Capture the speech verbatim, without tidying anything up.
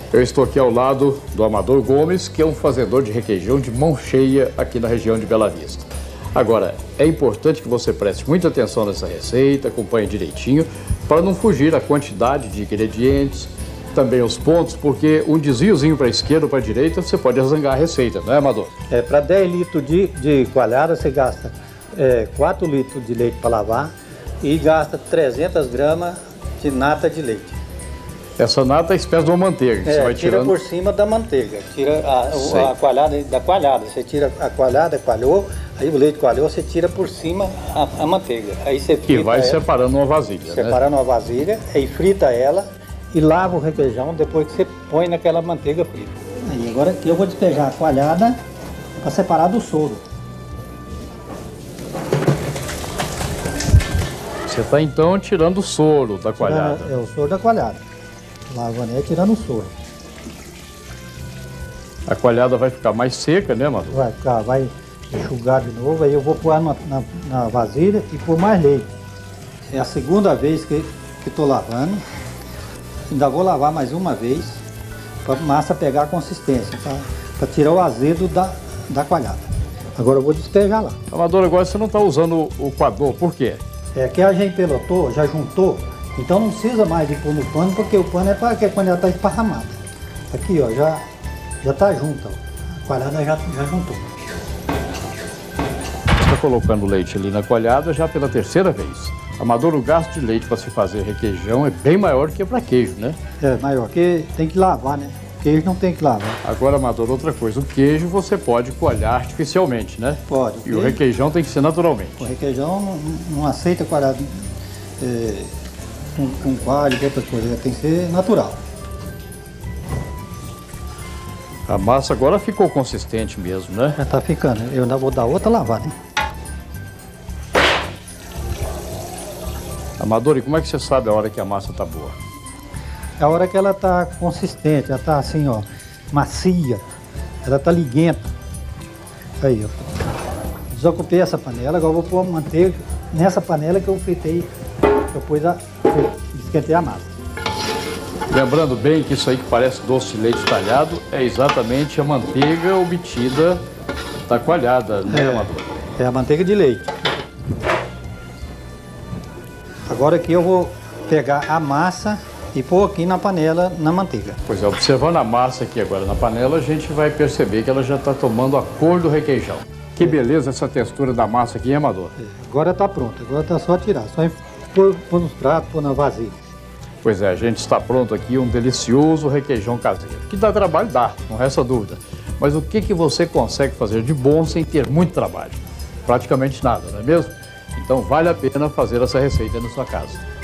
Eu estou aqui ao lado do Amador Gomes, que é um fazedor de requeijão de mão cheia aqui na região de Bela Vista. Agora, é importante que você preste muita atenção nessa receita, acompanhe direitinho, para não fugir a quantidade de ingredientes, também os pontos, porque um desviozinho para a esquerda ou para a direita, você pode azangar a receita, não é, Amador? É, para dez litros de, de coalhada, você gasta é, quatro litros de leite para lavar e gasta trezentas gramas de nata de leite. Essa nata é espécie de uma manteiga, que é, você vai tira tirando... por cima da manteiga, tira a, a coalhada da coalhada. Você tira a coalhada, coalhou, aí o leite coalhou, você tira por cima a, a manteiga. Aí você Que vai ela, separando uma vasilha, Separando né? uma vasilha, aí frita ela e lava o requeijão depois que você põe naquela manteiga frita. Aí, agora aqui eu vou despejar a coalhada para separar do soro. Você está então tirando o soro da coalhada. É, é o soro da coalhada. Lavando e tirando o soro. A coalhada vai ficar mais seca, né, Amador? Vai ficar, vai enxugar de novo, aí eu vou pôr na, na, na vasilha e pôr mais leite. É a segunda vez que estou lavando. Ainda vou lavar mais uma vez para a massa pegar a consistência, para tirar o azedo da, da coalhada. Agora eu vou despejar lá. Amador, agora você não está usando o coador, por quê? É que a gente pelotou, já juntou, então não precisa mais de pôr no pano, porque o pano é para que quando ela está esparramada. Aqui, ó, já já está junta, ó. A coalhada já, já juntou. Está colocando leite ali na coalhada já pela terceira vez. Amador, o gasto de leite para se fazer requeijão é bem maior que para queijo, né? É, maior, porque tem que lavar, né? Queijo não tem que lavar. Agora, Amador, outra coisa, o queijo você pode coalhar artificialmente, né? Pode. E o requeijão tem que ser naturalmente. O requeijão não, não aceita coalhada é, com, com coalho e outras coisas, tem que ser natural. A massa agora ficou consistente mesmo, né? Já tá ficando, eu ainda vou dar outra lavada, hein? Amador, e como é que você sabe a hora que a massa tá boa? É a hora que ela tá consistente, ela tá assim, ó, macia, ela tá liguenta. Aí, ó. Desocupei essa panela, agora eu vou pôr a manteiga nessa panela que eu fritei, eu pus a, esquentei a massa. Lembrando bem que isso aí que parece doce de leite talhado é exatamente a manteiga obtida da coalhada, né, é, Amador? É a manteiga de leite. Agora aqui eu vou pegar a massa e pôr aqui na panela, na manteiga. Pois é, observando a massa aqui agora na panela, a gente vai perceber que ela já está tomando a cor do requeijão. Que beleza essa textura da massa aqui, hein, Amador? É, agora está pronto, agora tá só tirar, só pôr, pôr nos pratos, pôr na vasilha. Pois é, a gente está pronto aqui, um delicioso requeijão caseiro. Que dá trabalho, dá, não resta dúvida. Mas o que, que você consegue fazer de bom sem ter muito trabalho? Praticamente nada, não é mesmo? Então vale a pena fazer essa receita na sua casa.